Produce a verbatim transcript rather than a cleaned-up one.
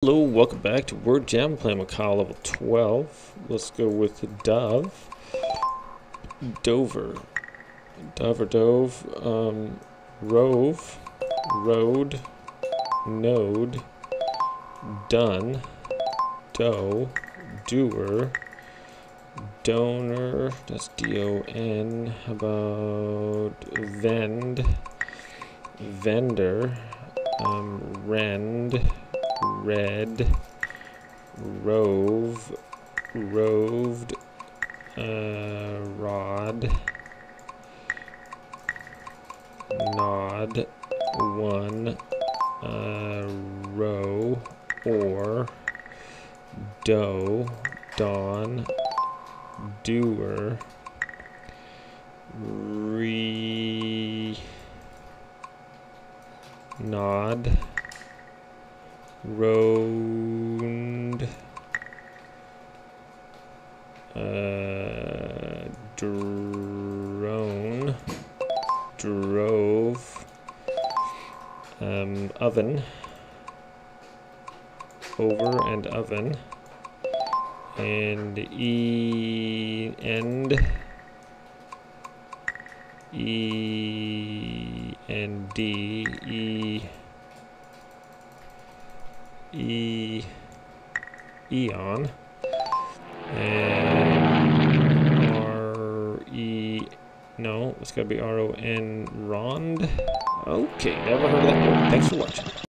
Hello, welcome back to Word Jam. Playing Macau level twelve. Let's go with Dove. Dover. Dove or Dove. Um, Rove. Road. Node. Done. Doe. Doer. Donor. That's D O N. How about Vend. Vendor. Um, rend, red, rove, roved, uh, rod, nod, one, uh, row, or, doe, dawn, doer, re, nod, round, uh, drone, drove, um, oven, over and oven, and e end, E and D, E, E, Eon, and R, E, no, it's gotta be R O N, Rond. Okay, never heard of that word. Thanks for watching.